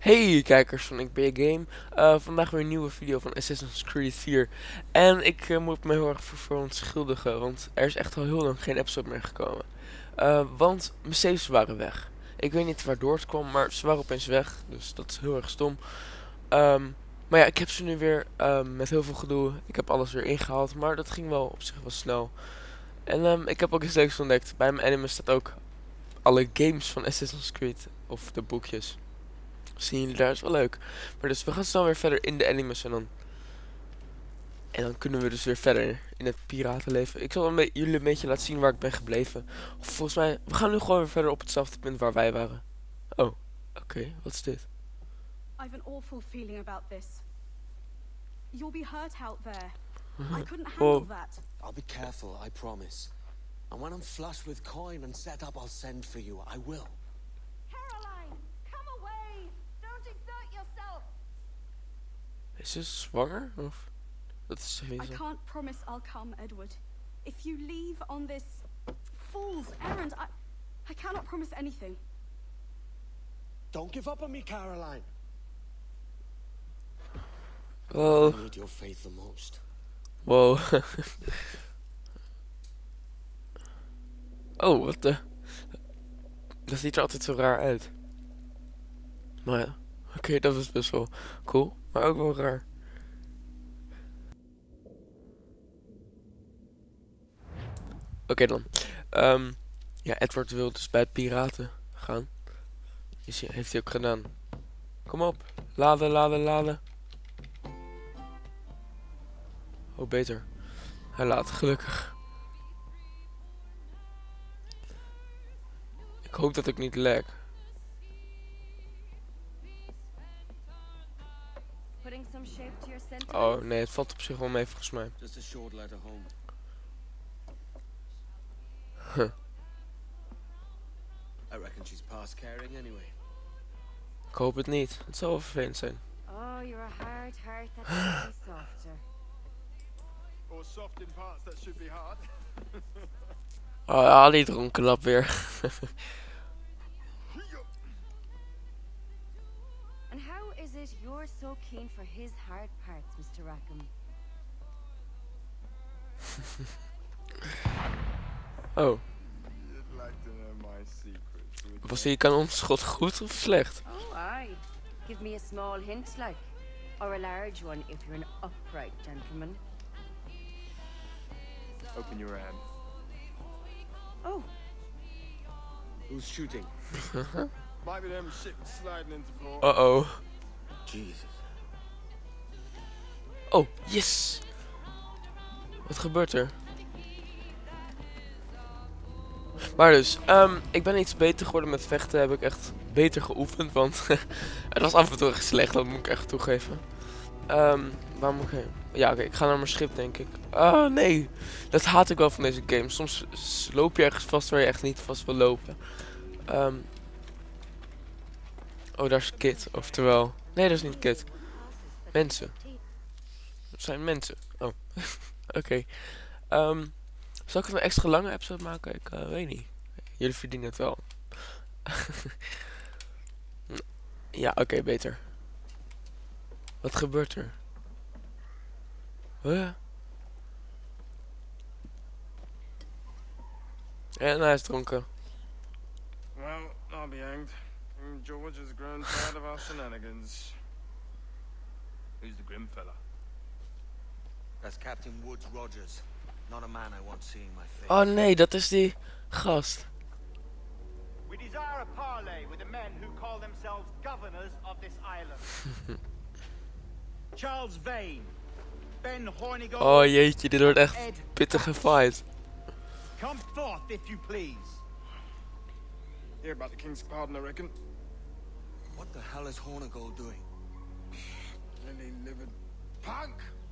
Hey kijkers van Ik Ben Je Game. Vandaag weer een nieuwe video van Assassin's Creed 4. En ik moet me heel erg voor verontschuldigen, want er is echt al heel lang geen episode meer gekomen. Want mijn saves waren weg. Ik weet niet waardoor het kwam, maar ze waren opeens weg. Dus dat is heel erg stom. Maar ja, ik heb ze nu weer met heel veel gedoe. Ik heb alles weer ingehaald, maar dat ging wel op zich wel snel. En ik heb ook iets leuks ontdekt. Bij mijn anime staat ook alle games van Assassin's Creed, of de boekjes. Zien jullie daar, is wel leuk. Maar dus we gaan snel weer verder in de animes en dan kunnen we dus weer verder in het piratenleven. Ik zal jullie een beetje laten zien waar ik ben gebleven. Of volgens mij, we gaan nu gewoon weer verder op hetzelfde punt waar wij waren. Oh, oké, wat is dit? I've an awful feeling about this. You'll be hurt out there. I couldn't handle Wow. that. I'll be careful, I promise. And when I'm flush with coin and set up, I'll send for you. I will. Caroline, come away! Don't exert yourself! Is ze zwanger? Of? Dat is I geen can't promise I'll come, Edward. If you leave on this fool's errand, I cannot promise anything. Don't give up on me, Caroline. Wow. I need your faith the most. Wow. Oh, wat de... Dat ziet er altijd zo raar uit. Maar ja, oké, dat is best wel cool, maar ook wel raar. Oké dan. Ja, Edward wil dus bij het piraten gaan. Heeft hij ook gedaan. Kom op. Laden, laden, laden. Oh, beter. Hij laat, gelukkig. Ik hoop dat ik niet lag. Putting some shape to your sentiments? Oh nee, het valt op zich wel mee volgens mij. Just a short letter home. Huh. I reckon she's past caring anyway. Ik hoop het niet. Het zal wel vervelend zijn. Oh, you're a hard heart that should be softer. Or soft in parts that should be hard. Oh ja, die dronken lap weer. And how is it you're so keen for his hard parts, Mr. Rackham? Oh, You'd like to know my secrets. was die kanonschot goed of slecht? Oh, aye. Give me a small hint, like. Or a large one if you're an upright gentleman. Open your hand. Oh, Who's shooting? Might be them ships sliding into port. Uh-oh. Jesus. Oh, yes! Wat gebeurt er? Maar dus, ik ben iets beter geworden met vechten. Heb ik echt beter geoefend, want het was af en toe echt slecht, dat moet ik echt toegeven. Waar moet ik heen? Ja, oké, ik ga naar mijn schip, denk ik. Oh, nee. Dat haat ik wel van deze game. Soms loop je ergens vast waar je echt niet vast wil lopen. Oh, daar is Kit. Oftewel... Nee, dat is niet Kit. Mensen. Het zijn mensen. Oh. Oké. Zal ik een extra lange episode maken? Ik weet niet. Jullie verdienen het wel. Ja, oké, beter. Wat gebeurt er? Huh? En hij is dronken. Well, I'll be hanged. George has grown tired of our shenanigans. Who's the grim fella? That's Captain Woods Rogers. Not a man I want seeing my face. Oh nee, dat is die gast. We desire a parley with the men who call themselves governors of this island. Charles Vane, Ben Hornigold, Oh jeetje, dit wordt echt pittige fight. come forth if you please. Hear about the king's pardon, I reckon. What the hell is Hornigold doing? Lily-livered punk!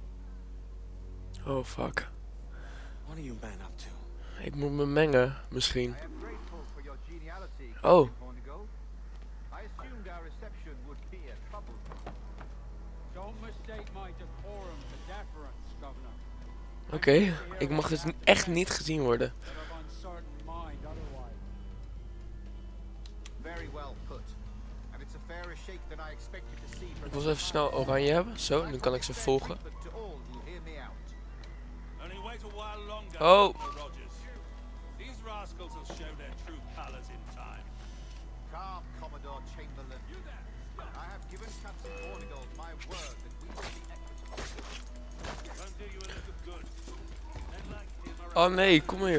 Oh fuck. What are you men up to? Ik moet me mengen, misschien. I am grateful for your geniality, Oh. Captain Hornigold. I assumed our reception would be a troubled one. Don't mistake my decorum for deference, Governor. Oké, ik mag dus echt niet gezien worden. But of uncertain mind otherwise. Very well put. And it's a fairer shake than I expected to see from Ik wil ze even snel oranje hebben. Zo, nu kan ik ze volgen. but to all who hear me out. Only wait a while longer, Oh. Admiral Rogers. These rascals will show their true colors in time. Calm, Commodore Chamberlain. You there? I have given Captain Hornigold my word that we will be equitable. Won't do you a lick of good. Men like him are Oh nee, kom hier.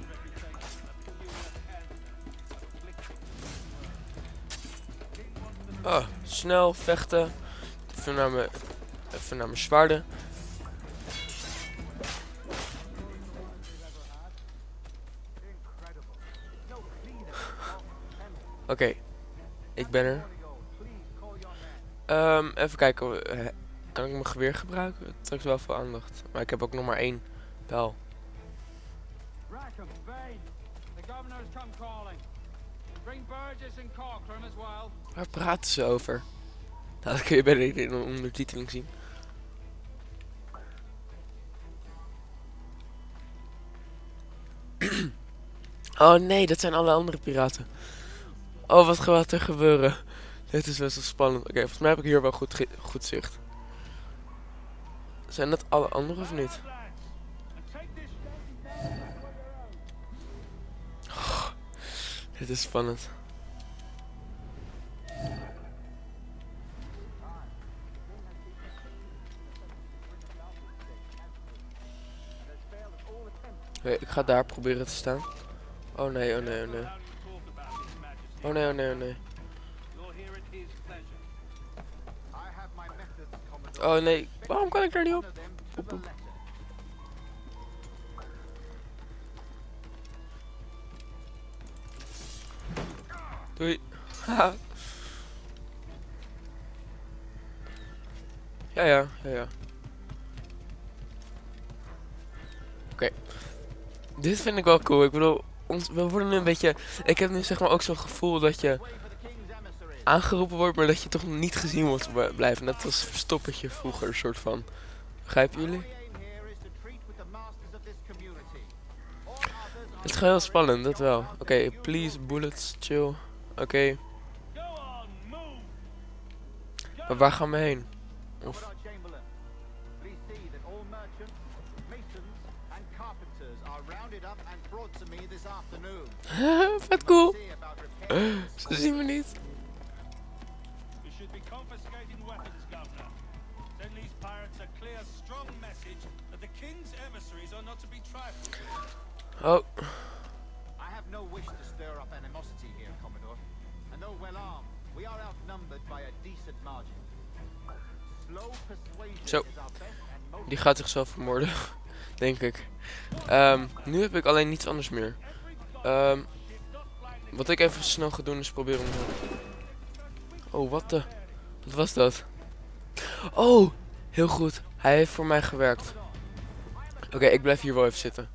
Oh, snel vechten. Even naar mijn zwaarden. Oké, ik ben er. Even kijken. Kan ik mijn geweer gebruiken? Het trekt wel veel aandacht. Maar ik heb ook nog maar 1 pijl. Rackham, Vane, the governor's come calling. Bring Burgess and Corcoran as well. Waar praten ze over? Nou, dat kun je bij de ondertiteling zien. Oh nee, dat zijn alle andere piraten. Oh, wat gaat er gebeuren? Dit is best wel spannend. Oké, volgens mij heb ik hier wel goed zicht. Zijn dat alle anderen of niet? Oh, dit is spannend. Oké, ik ga daar proberen te staan. Oh nee, oh nee, oh nee. Oh nee, oh nee, oh nee. Oh nee, waarom kan ik daar niet op? Poep, poep. Doei. Haha. Ja. Oké. Dit vind ik wel cool. Ik bedoel, we worden nu een beetje... Ik heb nu zeg maar ook zo'n gevoel dat je aangeroepen wordt, maar dat je toch niet gezien wordt blijven. Net als Verstoppertje vroeger, een soort van. Begrijpen jullie? Het is gewoon heel spannend, dat wel. Oké, please, bullets, chill. Oké. Maar waar gaan we heen? Of... Vet cool. Ze zien me niet. We should be confiscating weapons, Governor. Send these pirates a clear, strong message that the king's emissaries are not to be trifled with. Oh. I have no wish to stir up animosity here, Commodore. And though well armed, we are outnumbered by a decent margin. Slow persuasion Zo. is our best and most... Die gaat zichzelf vermoorden. Denk ik. Nu heb ik alleen niets anders meer. Wat ik even snel ga doen is proberen om... Oh, wat was dat? Oh, heel goed. Hij heeft voor mij gewerkt. Oké, ik blijf hier wel even zitten.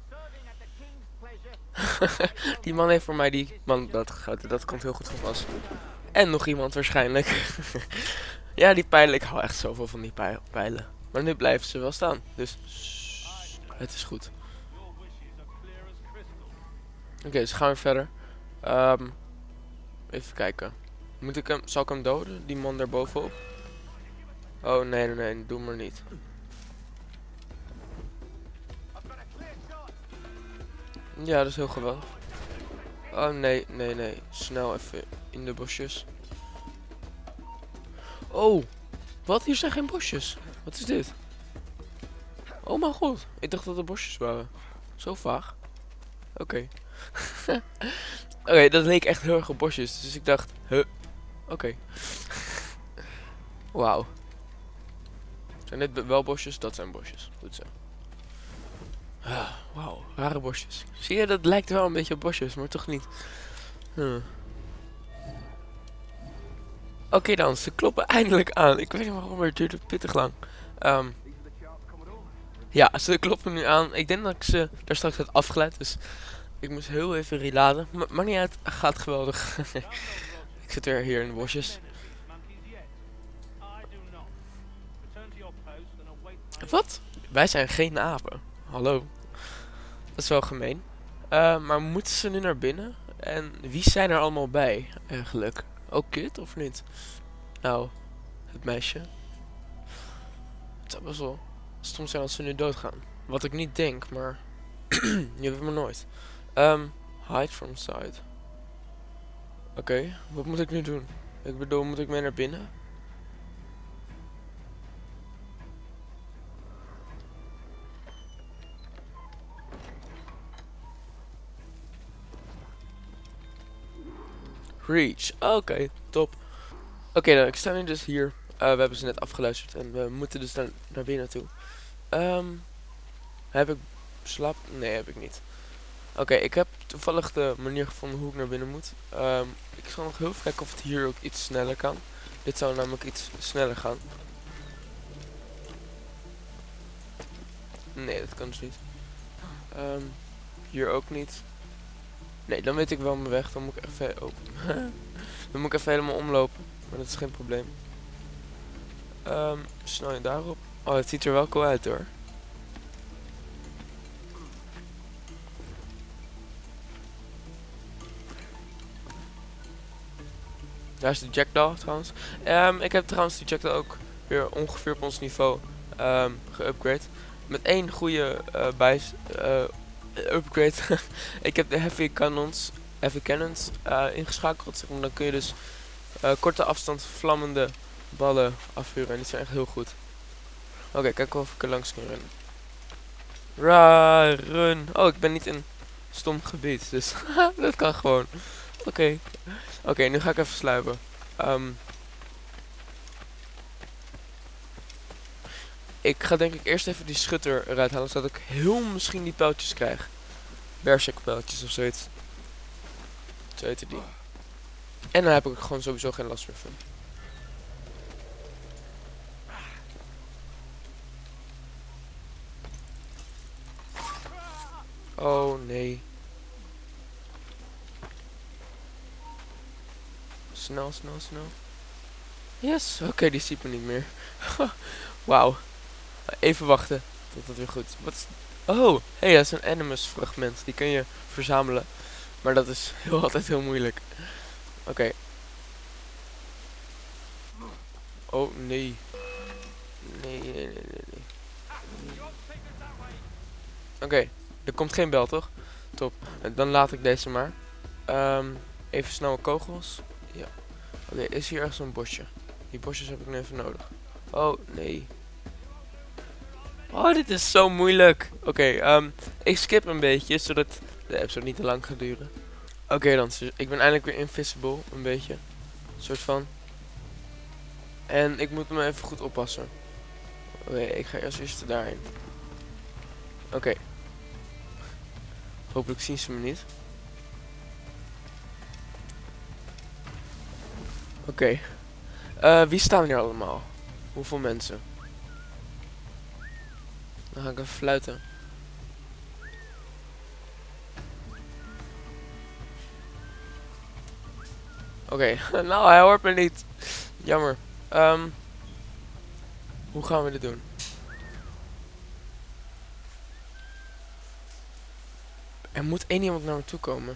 Die man heeft voor mij die man doodgeschoten. Dat komt heel goed van pas. En nog iemand waarschijnlijk. Ja, die pijlen. Ik hou echt zoveel van die pijlen. Maar nu blijven ze wel staan. Dus het is goed. Oké, dus gaan we verder. Even kijken. Zal ik hem doden? Die man daarbovenop? Oh nee, doe maar niet. Ja, dat is heel geweldig. Oh nee. Snel even in de bosjes. Oh, wat? Hier zijn geen bosjes. Wat is dit? Oh mijn god, ik dacht dat er bosjes waren. Zo vaag. Oké. Oké, dat leek echt heel erg op bosjes. Dus ik dacht, Oké. Wauw. Zijn dit wel bosjes? Dat zijn bosjes. Goed zo. Wauw, rare bosjes. Zie je, dat lijkt wel een beetje op bosjes, maar toch niet. Oké dan, ze kloppen eindelijk aan. Ik weet niet waarom, maar het duurde pittig lang. Ja, ze kloppen nu aan. Ik denk dat ik ze daar straks had afgeleid, dus ik moest heel even reladen. Maar niet uit, gaat geweldig. Ik zit weer hier in de bosjes. Wat? Wij zijn geen apen. Hallo. Dat is wel gemeen. Maar moeten ze nu naar binnen? En wie zijn er allemaal bij, eigenlijk? Ook Kit of niet? Nou, het meisje. Het zou best wel stom zijn als ze nu doodgaan. Wat ik niet denk, maar je weet het maar nooit. Hide from sight. Oké, wat moet ik nu doen? Ik bedoel, moet ik mee naar binnen? Reach. Oké, top. Oké, dan, ik sta nu dus hier. We hebben ze net afgeluisterd en we moeten dus naar binnen toe. Heb ik slaap? Nee, heb ik niet. Oké, ik heb toevallig de manier gevonden hoe ik naar binnen moet. Ik zal nog heel even kijken of het hier ook iets sneller kan. Dit zou namelijk iets sneller gaan. Nee, dat kan dus niet. Hier ook niet. Nee, dan weet ik wel mijn weg. Dan moet ik even dan moet ik even helemaal omlopen. Maar dat is geen probleem. Snel je daarop. Oh, het ziet er wel cool uit hoor. Daar is de Jackdaw trouwens. Ik heb trouwens die Jackdaw ook weer ongeveer op ons niveau geupgrade. Met één goede upgrade. Ik heb de Heavy Cannons ingeschakeld. Zeg maar. Dan kun je dus korte afstand vlammende ballen afvuren. En die zijn echt heel goed. Oké, kijk of ik er langs kan rennen. Run. Oh, ik ben niet in stom gebied. Dus dat kan gewoon. Oké, nu ga ik even sluipen. Ik ga denk ik eerst even die schutter eruit halen, zodat ik heel misschien die pijltjes krijg. Berserk-pijltjes of zoiets. Zo heette die. En dan heb ik gewoon sowieso geen last meer van. Oh nee. Snel. Yes, oké, die ziet me niet meer. Wauw. Even wachten tot het weer goed is. Wat is... Oh, hey, dat is een Animus fragment. Die kun je verzamelen. Maar dat is altijd heel moeilijk. Oké. Oh, nee. Nee. Oké, er komt geen bel, toch? Top. Dan laat ik deze maar. Even snel kogels. Ja. Oké, is hier ergens een bosje? Die bosjes heb ik nu even nodig. Oh, nee. Oh, dit is zo moeilijk. Oké, ik skip een beetje, zodat de episode niet te lang gaat duren. Oké, dan. Ik ben eindelijk weer invisible, een beetje. Soort van. En ik moet me even goed oppassen. Oké, ik ga eerst daarheen. Oké. Hopelijk zien ze me niet. Oké. Wie staan hier allemaal? Hoeveel mensen? Dan ga ik even fluiten. Oké, nou hij hoort me niet. Jammer. Hoe gaan we dit doen? Er moet één iemand naar me toe komen.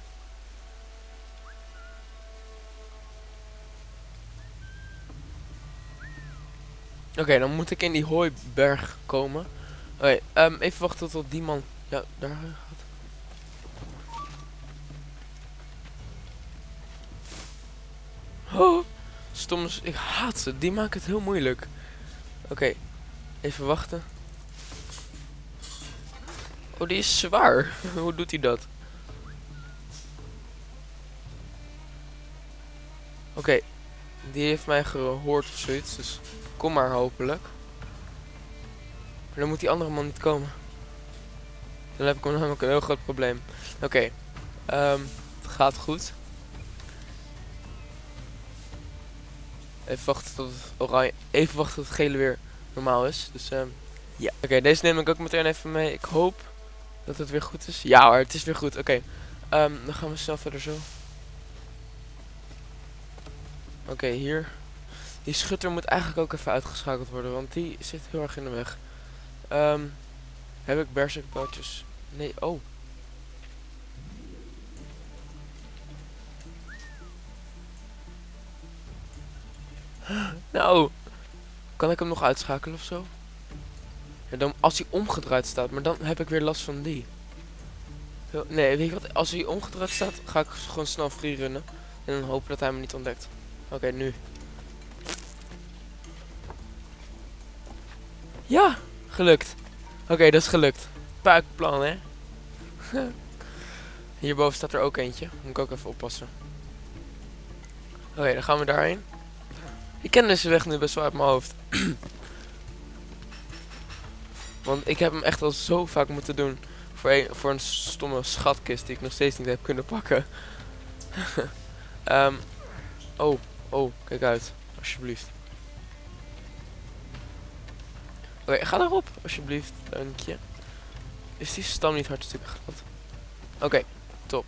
Oké, dan moet ik in die hooiberg komen. Oké, even wachten tot die man... Ja, daar gaat. Oh, stom. Ik haat ze. Die maken het heel moeilijk. Oké, even wachten. Oh, die is zwaar. Hoe doet hij dat? Oké, die heeft mij gehoord of zoiets. Dus kom maar hopelijk. Maar dan moet die andere man niet komen. Dan heb ik namelijk een heel groot probleem. Oké, het gaat goed. Even wachten tot het oranje, even wachten tot het gele weer normaal is. Dus ja. Oké, deze neem ik ook meteen even mee. Ik hoop dat het weer goed is. Ja hoor, het is weer goed. Oké, dan gaan we snel verder zo. Oké, hier. Die schutter moet eigenlijk ook even uitgeschakeld worden, want die zit heel erg in de weg. Heb ik berserkpijltjes? Nee, oh. Nou, kan ik hem nog uitschakelen of zo? Ja, dan, als hij omgedraaid staat, maar dan heb ik weer last van die. Nee, weet je wat? Als hij omgedraaid staat, ga ik gewoon snel freerunnen. En dan hopen dat hij me niet ontdekt. Oké, nu. Ja, gelukt. Oké, dat is gelukt. Puikplan, hè? Hierboven staat er ook eentje. Moet ik ook even oppassen. Oké, dan gaan we daarheen. Ik ken deze weg nu best wel uit mijn hoofd. Want ik heb hem echt al zo vaak moeten doen. Voor een stomme schatkist die ik nog steeds niet heb kunnen pakken. Oh, kijk uit. Alsjeblieft. Oké, ga erop. Alsjeblieft. Dank je. Is die stam niet hartstikke groot? Oké, top.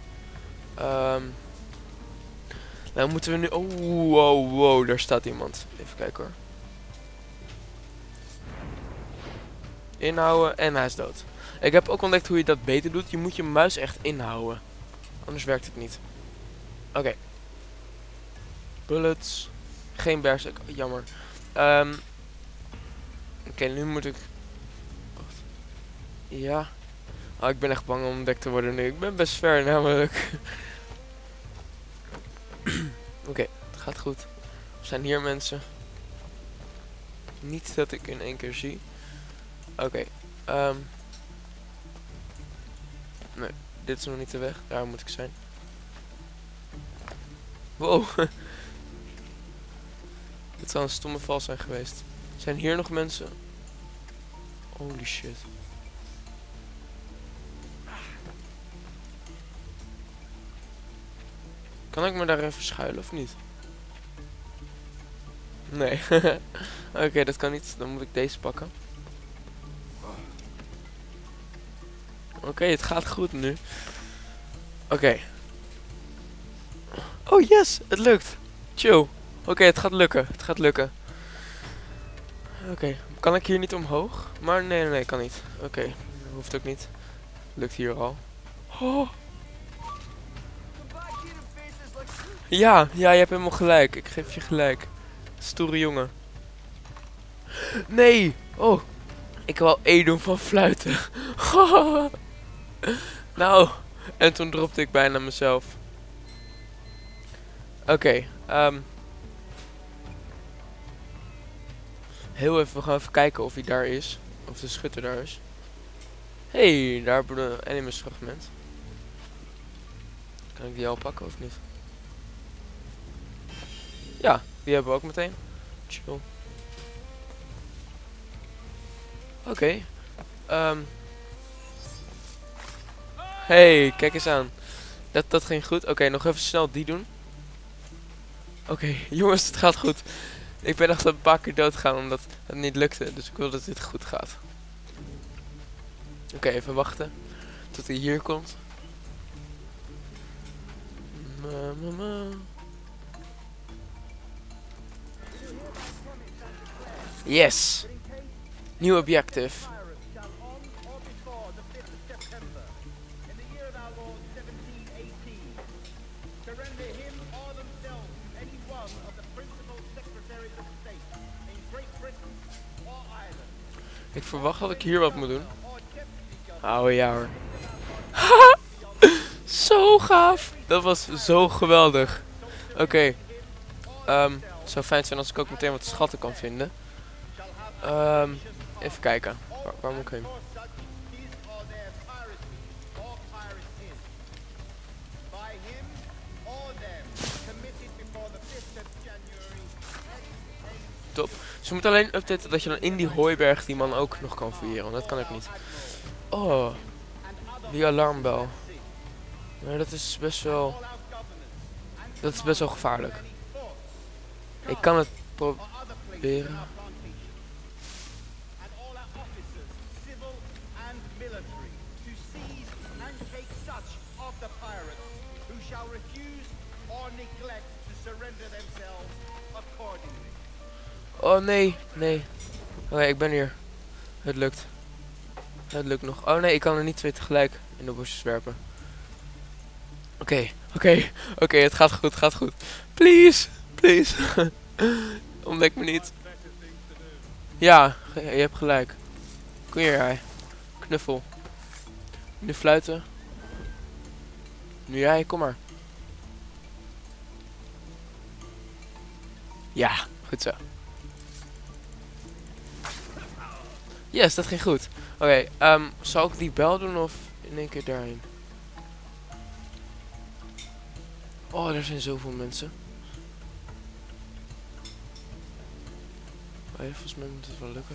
Nou moeten we nu... Oh, wow, daar staat iemand. Even kijken hoor. Inhouden en hij is dood. Ik heb ook ontdekt hoe je dat beter doet. Je moet je muis echt inhouden. Anders werkt het niet. Oké. Bullets. Geen berserk. Jammer. Oké, nu moet ik... Wacht. Ja. Oh, ik ben echt bang om ontdekt te worden nu. Ik ben best ver namelijk. Oké, het gaat goed. Er zijn hier mensen. Niet dat ik in één keer zie. Oké. Nee, dit is nog niet de weg. Daar moet ik zijn. Wow. Dit zou een stomme val zijn geweest. Zijn hier nog mensen? Holy shit. Kan ik me daar even schuilen of niet? Nee. Oké, dat kan niet. Dan moet ik deze pakken. Oké, het gaat goed nu. Oké. Oh yes, het lukt. Chill. Oké, het gaat lukken. Het gaat lukken. Oké, kan ik hier niet omhoog? Maar nee, kan niet. Oké, hoeft ook niet. Lukt hier al. Oh. Ja, je hebt helemaal gelijk. Ik geef je gelijk. Stoere jongen. Nee! Oh, ik wou E doen van fluiten. Nou, en toen dropte ik bijna mezelf. Oké, heel even, we gaan even kijken of hij daar is. Of de schutter daar is. Hey, daar hebben we een animus fragment. Kan ik die al pakken of niet? Ja, die hebben we ook meteen. Chill. Oké. Hey, kijk eens aan. Dat ging goed. Oké, nog even snel die doen. Oké, jongens, het gaat goed. Ik ben echt een paar keer dood gegaan omdat het niet lukte. Dus ik wil dat dit goed gaat. Oké, even wachten. Tot hij hier komt. Yes! New objective. Ik verwacht dat ik hier wat moet doen. Oh ja hoor. Zo gaaf. Dat was zo geweldig. Oké. Het zou fijn zijn als ik ook meteen wat schatten kan vinden. Even kijken. Waar moet ik heen? Top. Ze moeten alleen updaten dat je dan in die hooiberg die man ook nog kan fouilleren. Want dat kan ik niet. Oh. Die alarmbel. Maar dat is best wel... Dat is best wel gevaarlijk. Ik kan het proberen. Oh nee, nee. Oké, ik ben hier. Het lukt. Het lukt nog. Oh nee, ik kan er niet twee tegelijk in de bosjes werpen. Oké, het gaat goed, Please, please. Ontdek me niet. Ja, je hebt gelijk. Kom hier, hij. Knuffel. Nu fluiten. Nu jij, kom maar. Ja, goed zo. Yes, dat ging goed. Oké, zal ik die bel doen of in één keer daarheen? Oh, er zijn zoveel mensen. Oh, ja, volgens mij moet het wel lukken.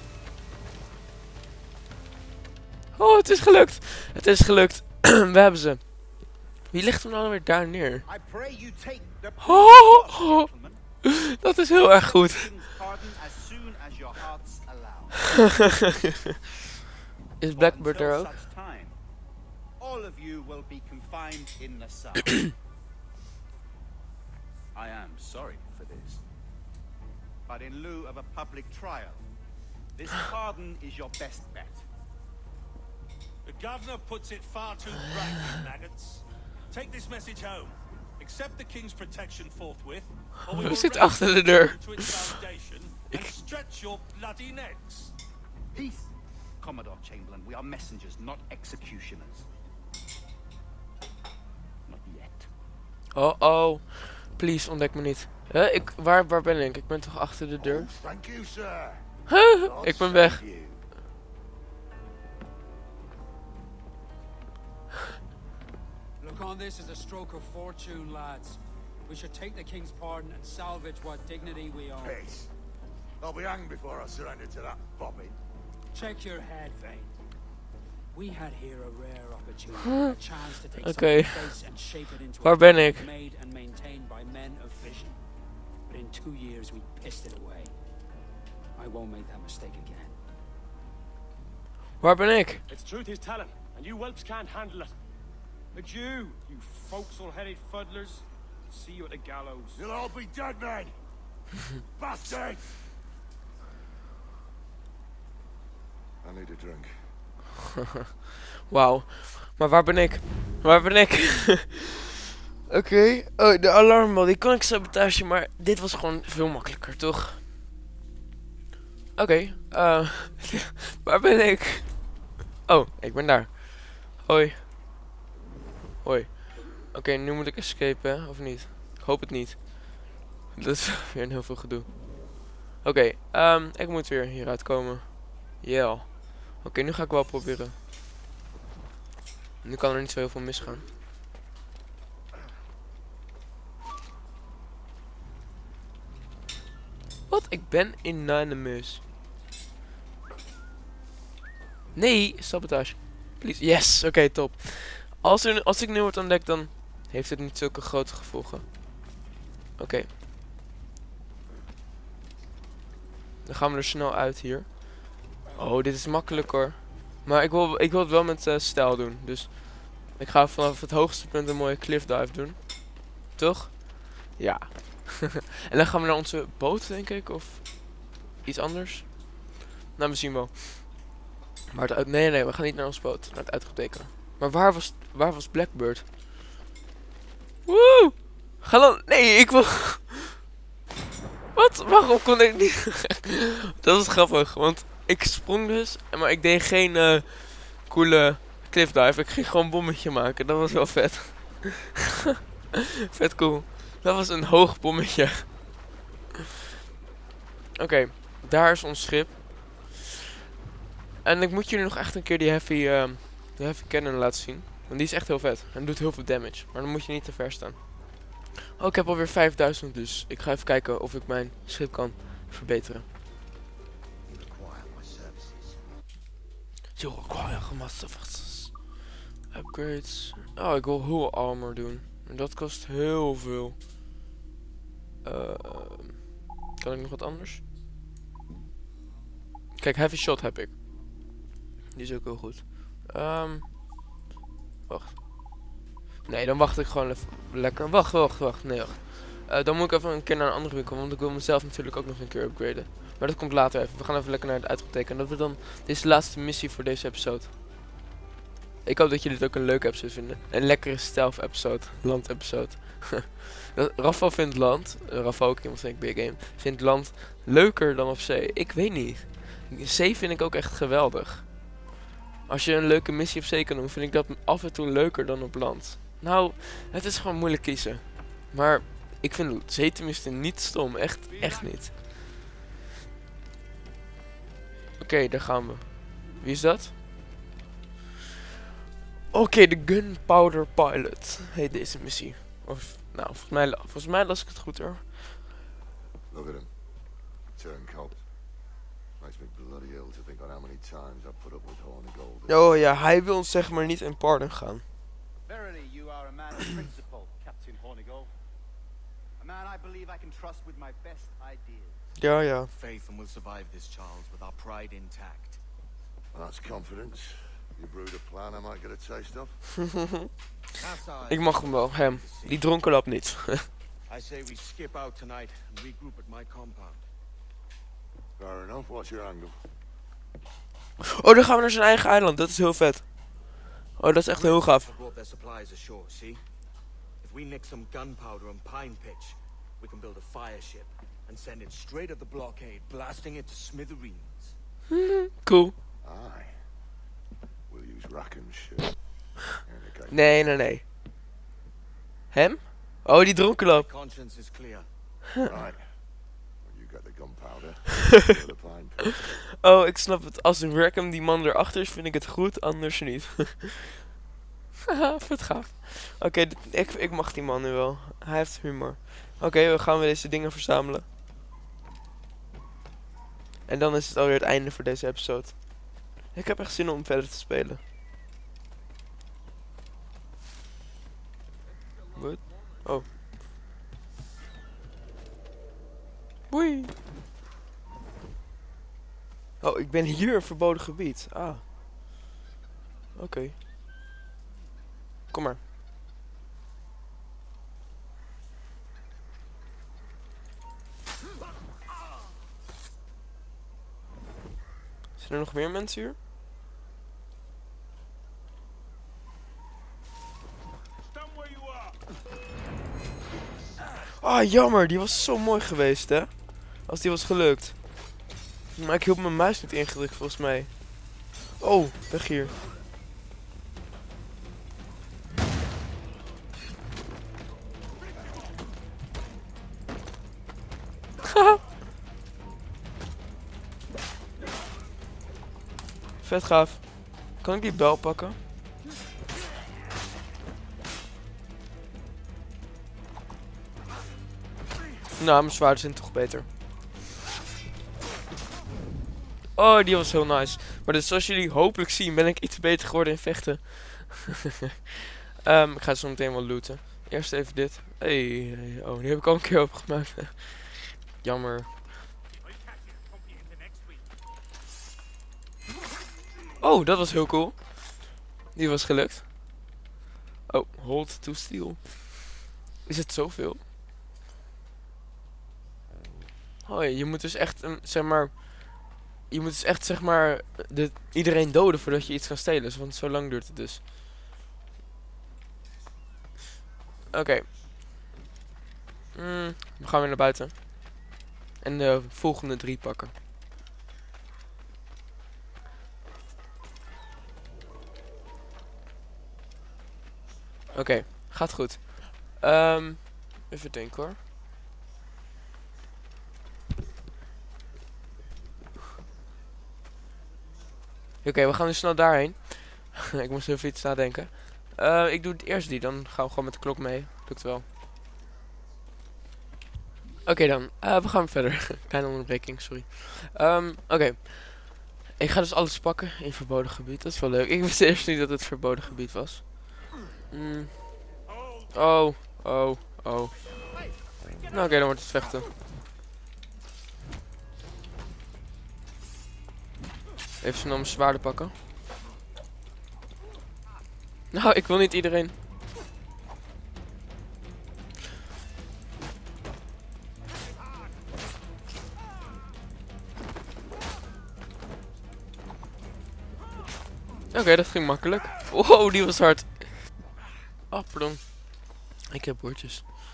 Oh, het is gelukt! Het is gelukt. We hebben ze. Wie ligt hem nou weer daar neer? I pray you take the Oh, gentlemen. dat is heel erg goed. King's pardon as soon as your hearts allow. Is Blackbird er Until ook? such time, all of you will be confined in the cell. I am sorry for this, but in lieu of a public trial, this pardon is your best bet. The governor puts it far too brightly, maggots. Take this message home. Accept the king's protection forthwith, or we Who will zit raze achter de the deur? kingdom to its foundation and stretch your bloody necks. Peace, Commodore Chamberlain. We are messengers, not executioners. Not yet. Oh, oh. Please, ontdek me niet. Huh? Waar ben ik? Ik ben toch achter de deur? Thank you, sir. Huh? Ik ben weg. Thank you. Look on this as a stroke of fortune, lads. We should take the king's pardon and salvage what dignity we own. Peace. I'll be hanged before I surrender to that bobbin. Check your head, Vane. We had here a rare opportunity, a chance to take Okay. something base and shape it into Waar a ben ik? made and maintained by men of vision. But in 2 years we pissed it away. I won't make that mistake again. Waar ben ik? It's truth he's telling, and you whelps can't handle it. But you forecastle-headed fuddlers, see you at the gallows. You'll all be dead men. Bastards. I need a drink. Wauw. Maar waar ben ik? Waar ben ik? Oké. Oh, de alarmbel. Die kon ik sabotage, maar dit was gewoon veel makkelijker, toch? Oké. Waar ben ik? Oh, ik ben daar. Hoi. Hoi. Oké, nu moet ik escapen, hè? Of niet? Ik hoop het niet. Dat is weer een heel veel gedoe. Oké, ik moet weer hieruit komen. Yeah. Oké, nu ga ik wel proberen. Nu kan er niet zo heel veel misgaan. Wat? Ik ben anonymous. Nee, sabotage. Please. Yes, oké, top. Als ik nu word ontdekt, dan heeft het niet zulke grote gevolgen. Oké. Dan gaan we er snel uit hier. Oh, dit is makkelijk hoor. Maar ik wil het wel met stijl doen. Dus ik ga vanaf het hoogste punt een mooie cliff dive doen. Toch? Ja. En dan gaan we naar onze boot, denk ik. Of iets anders. Nou, we zien wel. Maar nee, we gaan niet naar onze boot. Naar het uitroepteken. Maar waar was Blackbird? Woe! Ga dan... Nee, ik wil... Wat? Waarom kon ik niet... Dat is grappig, want ik sprong dus, maar ik deed geen coole cliffdive. Ik ging gewoon een bommetje maken. Dat was wel vet. Vet cool. Dat was een hoog bommetje. Oké, daar is ons schip. En ik moet jullie nog echt een keer die heavy cannon laten zien. Want die is echt heel vet. En doet heel veel damage. Maar dan moet je niet te ver staan. Oh, ik heb alweer 5000, dus ik ga even kijken of ik mijn schip kan verbeteren. You require my services. Upgrades. Oh, ik wil hull armor doen. En dat kost heel veel. Kan ik nog wat anders? Kijk, heavy shot heb ik. Die is ook heel goed. Wacht. Nee, dan wacht ik gewoon even lekker. Wacht. Nee, wacht. Dan moet ik even een keer naar een andere winkel. Want ik wil mezelf natuurlijk ook nog een keer upgraden. Maar dat komt later even. We gaan even lekker naar het uitroepteken. Dat we dan... Dit is de laatste missie voor deze episode. Ik hoop dat jullie dit ook een leuke episode vinden. Een lekkere stealth episode. Land episode. Rafa vindt land, Rafa ook iemand van Big Game, vindt land leuker dan op zee. Ik weet niet. Zee vind ik ook echt geweldig. Als je een leuke missie op zee kan doen, vind ik dat af en toe leuker dan op land. Nou, het is gewoon moeilijk kiezen. Maar ik vind zee tenminste niet stom. Echt niet. Oké, daar gaan we. Wie is dat? Oké, de Gunpowder Pilot heet deze missie. Of, nou, volgens mij las ik het goed hoor. Look at him. Turncoat. Makes me bloody ill to think on how many times I've put up with Hornigold. Oh ja, hij wil ons zeg maar niet in pardon gaan. Verily, you are a man of principle, Captain Hornigold. A man I believe I can trust with my best ideas. Ja, ja. Faith and we'll survive this, Charles, with our pride intact. That's confidence. You brewed a plan I might get a taste of? Ik mag hem wel, hem. Die dronkenlap niet. I say we skip out tonight and regroup at my compound. Fair enough. What's your angle? Oh, dan gaan we naar zijn eigen eiland. Dat is heel vet. Oh, dat is echt heel gaaf. Brought their supplies ashore, see? If we nick some gunpowder and pine pitch, we can build a fire ship and send it straight at the blockade, blasting it to smithereens. Cool. Aye. We'll use Rackham's ship. Nee. Hem? Oh, die dronkenlap. Conscience is clear. Right. Well, you got the gunpowder. The pine pitch. Oh, ik snap het. Als Rackham die man erachter is, vind ik het goed. Anders niet. Haha, vet gaaf. Oké, ik mag die man nu wel. Hij heeft humor. Oké, we gaan weer deze dingen verzamelen. En dan is het alweer het einde voor deze episode. Ik heb echt zin om verder te spelen. Wat? Oh. Boei. Oh, ik ben hier, verboden gebied. Ah. Oké. Kom maar. Zijn er nog meer mensen hier? Ah, jammer. Die was zo mooi geweest, hè? Als die was gelukt. Maar ik hield mijn muis niet ingedrukt, volgens mij. Oh, weg hier. Haha. Vet gaaf. Kan ik die bel pakken? Nou, mijn zwaarden zijn toch beter. Oh, die was heel nice. Maar dus, zoals jullie hopelijk zien, ben ik iets beter geworden in vechten. Ik ga zo meteen wel looten. Eerst even dit. Hey. Oh, die heb ik al een keer opgemaakt. Jammer. Oh, dat was heel cool. Die was gelukt. Oh, hold to steal. Is het zoveel? Oh ja, je moet dus echt, zeg maar... Je moet dus echt, zeg maar, iedereen doden voordat je iets kan stelen. Want zo lang duurt het dus. Oké. We gaan weer naar buiten. En de volgende 3 pakken. Oké, gaat goed. Even denken hoor. Oké, we gaan dus snel daarheen. Ik moest even iets nadenken. Ik doe het eerst die, dan gaan we gewoon met de klok mee. Lukt wel. Oké dan, we gaan verder. Kleine onderbreking, sorry. Oké. Ik ga dus alles pakken in verboden gebied. Dat is wel leuk. Ik wist eerst niet dat het verboden gebied was. Oh. Nou oké, dan wordt het vechten. Even snel mijn zwaarden pakken. Nou, ik wil niet iedereen. Oké, dat ging makkelijk. Wow, die was hard. Oh, pardon. Ik heb woordjes.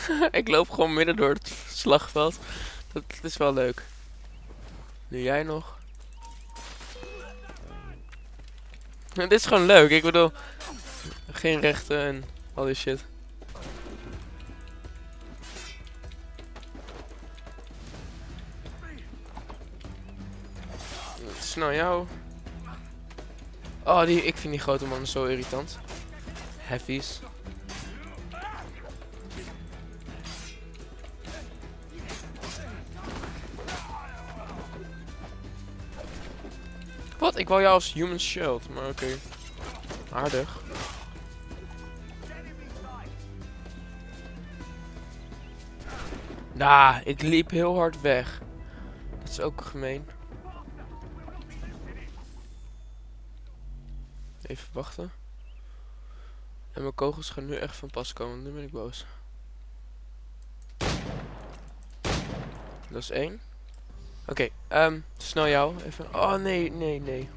Ik loop gewoon midden door het slagveld. Dat is wel leuk. Nu jij nog. Dit is gewoon leuk. Ik bedoel, geen rechten en al die shit. Snel jou. Oh, ik vind die grote mannen zo irritant. Heavies. Wat? Ik wou jou als human shield, maar oké. Aardig. Nou, ik liep heel hard weg. Dat is ook gemeen. Even wachten. En mijn kogels gaan nu echt van pas komen. Nu ben ik boos. Dat is 1. Oké, snel jou. Even. Oh, nee, nee, nee.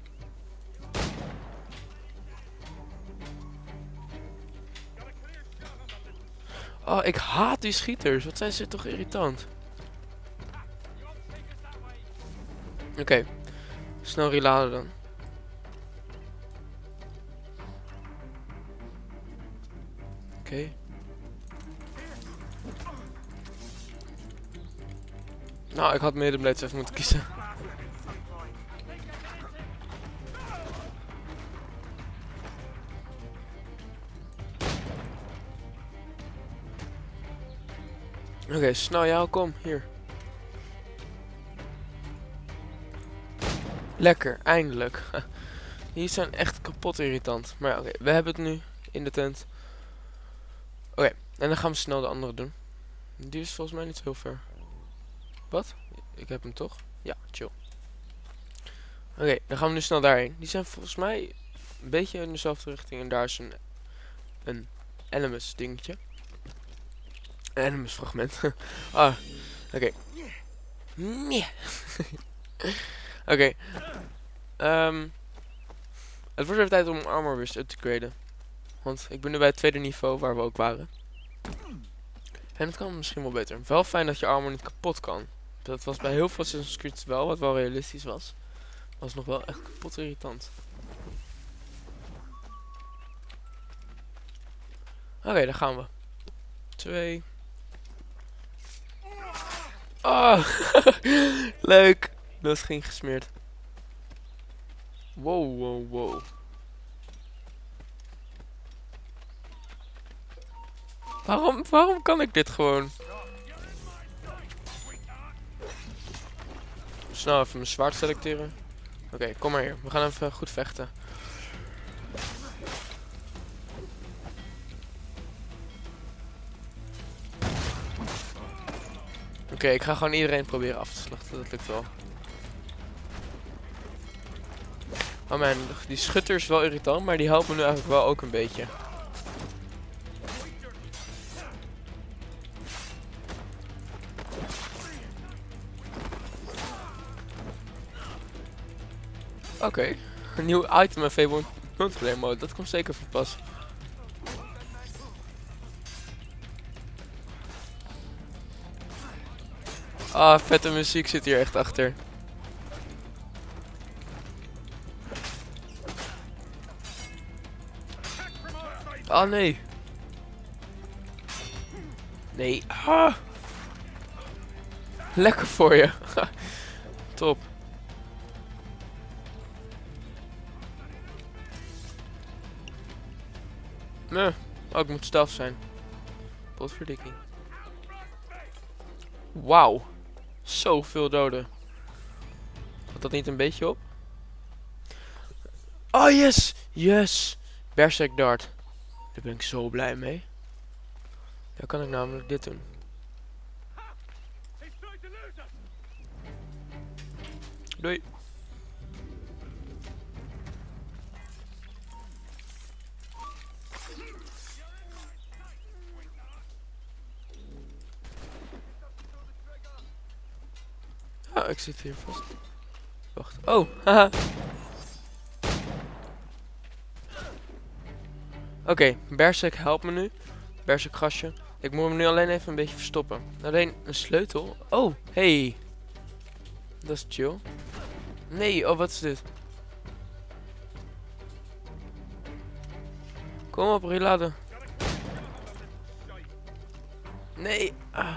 Oh, ik haat die schieters. Wat zijn ze toch irritant. Oké. Snel reladen dan. Oké. Nou, ik had middenblades even moeten kiezen. Oké, snel jou, kom, hier. Lekker, eindelijk. Die zijn echt kapot irritant. Maar ja, oké, we hebben het nu in de tent. Oké, en dan gaan we snel de andere doen. Die is volgens mij niet zo heel ver. Wat? Ik heb hem toch? Ja, chill. Oké, dan gaan we nu snel daarheen. Die zijn volgens mij een beetje in dezelfde richting. En daar is een Animus dingetje. Een Animus fragment. Ah, oké. Nee. Oké. Het wordt even tijd om armor weer up te graden. Want ik ben nu bij het tweede niveau waar we ook waren. En het kan misschien wel beter. Wel fijn dat je armor niet kapot kan. Dat was bij heel veel Assassin's Creed wel, wat wel realistisch was. Was nog wel echt kapot irritant. Oké, daar gaan we. 2. Oh, leuk. Dat ging gesmeerd. Wow, wow, wow. Waarom kan ik dit gewoon? Snel even mijn zwaard selecteren. Oké, kom maar hier. We gaan even goed vechten. Oké, ik ga gewoon iedereen proberen af te slachten. Dat lukt wel. Oh man, die schutter is wel irritant, maar die helpt me nu eigenlijk wel ook een beetje. Oké, een nieuw item en V1 multiplayer mode, dat komt zeker van pas. Ah, vette muziek zit hier echt achter. Ah nee. Nee. Ah. Lekker voor je. Top. Nee. Oh, ik moet stealth zijn. Potverdikking. Wauw. Zoveel doden. Gaat dat niet een beetje op? Oh yes! Yes! Berserk dart. Daar ben ik zo blij mee. Dan kan ik namelijk dit doen. Doei. Ah, ik zit hier vast. Wacht. Oh, haha. Oké, Berserk helpt me nu. Berserk gastje. Ik moet hem nu alleen even een beetje verstoppen. Alleen een sleutel. Oh, hey. Dat is chill. Nee, oh wat is dit? Kom op, reladen. Nee. Ah.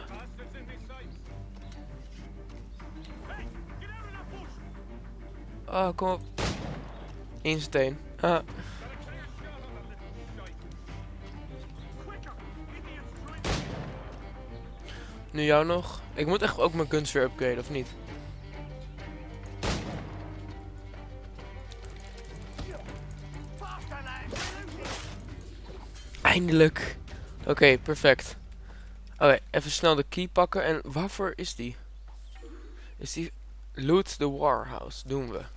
Oh, kom op. Eén steen. Ah. Nu jou nog. Ik moet echt ook mijn guns weer upgraden, of niet? Eindelijk. Oké, perfect. Oké, even snel de key pakken. En waarvoor is die? Is die... Loot the warehouse. Doen we.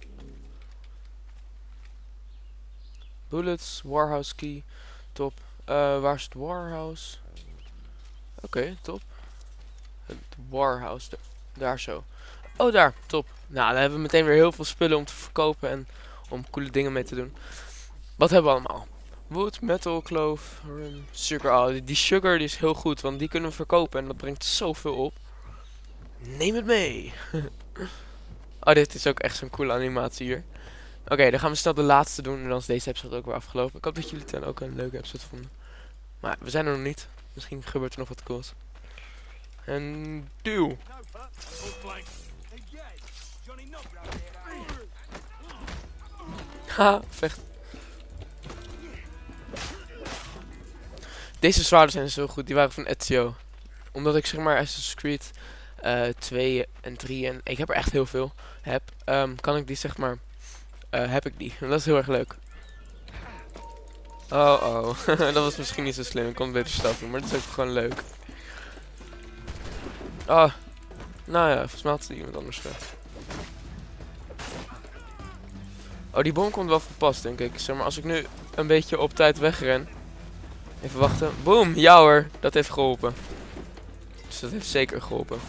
Bullets, warehouse key. Top. Waar is het warehouse? Oké, top. Het warehouse. Daar zo. Oh, daar. Top. Nou, dan hebben we meteen weer heel veel spullen om te verkopen. En om coole dingen mee te doen. Wat hebben we allemaal? Wood, metal, kloof, rum, sugar. Oh, die sugar die is heel goed. Want die kunnen we verkopen. En dat brengt zoveel op. Neem het mee. Oh, dit is ook echt zo'n coole animatie hier. Oké, dan gaan we snel de laatste doen. En dan is deze episode ook weer afgelopen. Ik hoop dat jullie het dan ook een leuke episode vonden. Maar we zijn er nog niet. Misschien gebeurt er nog wat cools. En duw. Ha, vecht. Deze zwaarden zijn zo goed. Die waren van Ezio. Omdat ik zeg maar Assassin's Creed 2 en 3 en ik heb er echt heel veel heb. Kan ik die zeg maar... heb ik die. En dat is heel erg leuk. Oh oh. Dat was misschien niet zo slim. Ik kon beter staf doen. Maar dat is ook gewoon leuk. Oh. Nou ja, volgens mij had ze iemand anders weg. Oh, die bom komt wel van pas, denk ik. Zeg maar, als ik nu een beetje op tijd wegren. Even wachten. Boom! Ja hoor, dat heeft geholpen. Dus dat heeft zeker geholpen.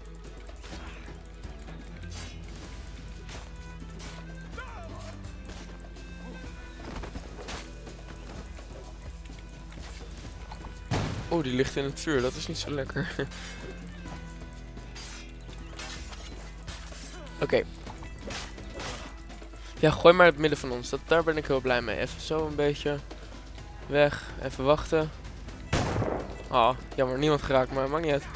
Oh, die ligt in het vuur. Dat is niet zo lekker. Oké. Ja, gooi maar het midden van ons. Daar ben ik heel blij mee. Even zo een beetje weg. Even wachten. Oh, jammer. Niemand geraakt, maar maakt niet uit.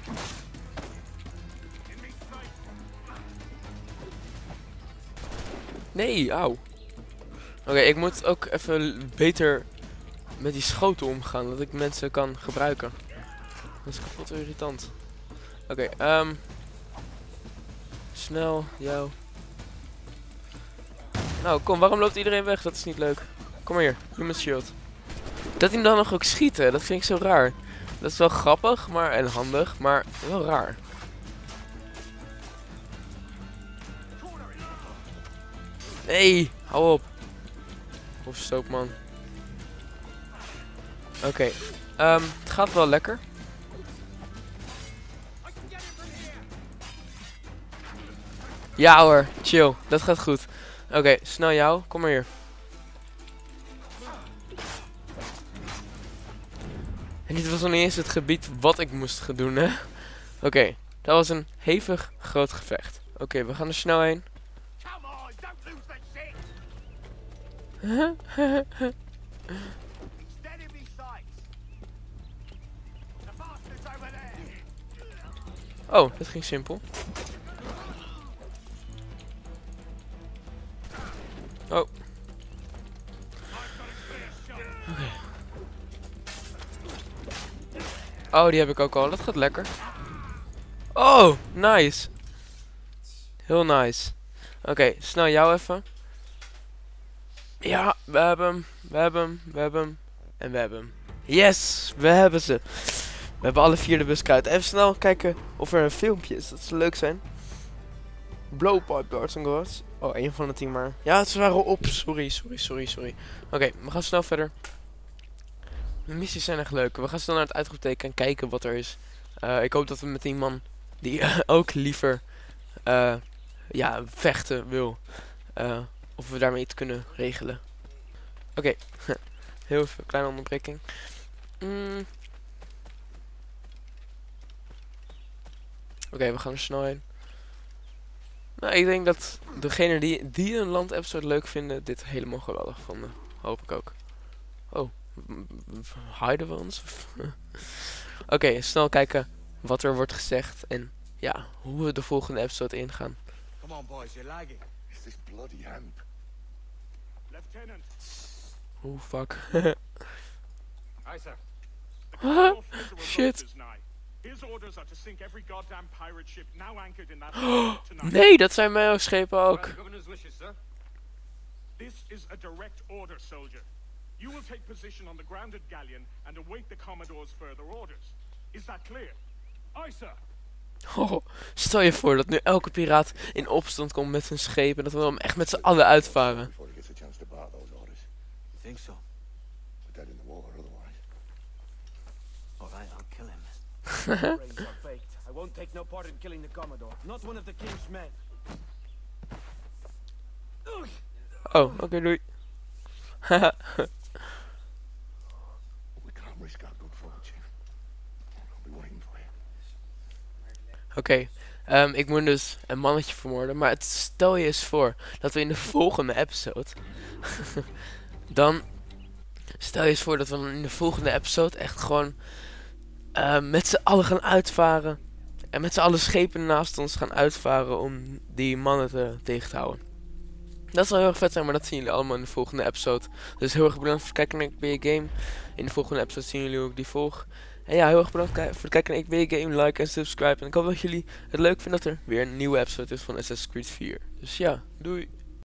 Nee, auw. Oké, ik moet ook even beter met die schoten omgaan. Dat ik mensen kan gebruiken. Dat is kapot irritant. Oké, snel, jou. Nou, kom, waarom loopt iedereen weg? Dat is niet leuk. Kom maar hier, human shield. Dat hij dan nog ook schieten, dat vind ik zo raar. Dat is wel grappig en handig, maar wel raar. Nee, hou op. Of stoopman. Oké, het gaat wel lekker. Ja hoor, chill, dat gaat goed. Oké, snel jou, kom maar hier. En dit was nog niet eens het gebied wat ik moest doen, hè. Oké, dat was een hevig groot gevecht. Oké, we gaan er snel heen. Oh, dat ging simpel. Oh. Oké. Oh, die heb ik ook al. Dat gaat lekker. Oh, nice. Heel nice. Oké, snel jou even. Ja, we hebben hem. We hebben hem. We hebben hem. En we hebben hem. Yes, we hebben ze. We hebben alle 4 de buskruid. Even snel kijken of er een filmpje is. Dat zou leuk zijn. Blowpipe Guards and Guards. Oh, 1 van de 10 maar. Ja, ze waren op. Sorry. Oké, we gaan snel verder. De missies zijn echt leuk. We gaan snel naar het uitroepteken en kijken wat er is. Ik hoop dat we met die man die ook liever ja, vechten wil. Of we daarmee iets kunnen regelen. Oké. Heel even kleine onderbreking. Oké, we gaan er snel heen. Nou, ik denk dat degene die een land-episode leuk vinden, dit helemaal geweldig vonden. Hoop ik ook. Oh, hiden we ons? Oké, snel kijken wat er wordt gezegd en ja, hoe we de volgende episode ingaan. Come on, boys, you're lagging. It's this bloody amp. Lieutenant, Oeh, fuck. Aye, sir. Shit. his orders are to sink every goddamn pirate ship now anchored in that port tonight. Nee, dat zijn mijn schepen ook. The governor's wishes, sir. This is a direct order, soldier. You will take position on the grounded galleon and await the Commodore's further orders. Is that clear? Aye, sir. Oh, stel je voor dat nu elke piraat in opstand komt met zijn schepen en dat we hem echt met z'n allen uitvaren. Before he gets a chance to bark those orders. You think so? We're dead in the water otherwise. All right, I'll kill him. Brains are baked. I won't take no part in killing the Commodore. Not one of the king's men. Oh, oké, doei. We can't risk our good fortune. I'll be waiting for you. Oké, ik moet dus een mannetje vermoorden, maar stel je eens voor dat we in de volgende episode... dan... Stel je eens voor dat we in de volgende episode echt gewoon met z'n allen gaan uitvaren. En met z'n allen schepen naast ons gaan uitvaren om die mannen tegen te houden. Dat zal heel erg vet zijn, maar dat zien jullie allemaal in de volgende episode. Dus heel erg bedankt voor het kijken naar Ik Ben Je Game. In de volgende episode zien jullie hoe ik die volg. En ja, heel erg bedankt voor het kijken naar Ik Ben Je Game. Like en subscribe. En ik hoop dat jullie het leuk vinden dat er weer een nieuwe episode is van Assassin's Creed 4. Dus ja, doei.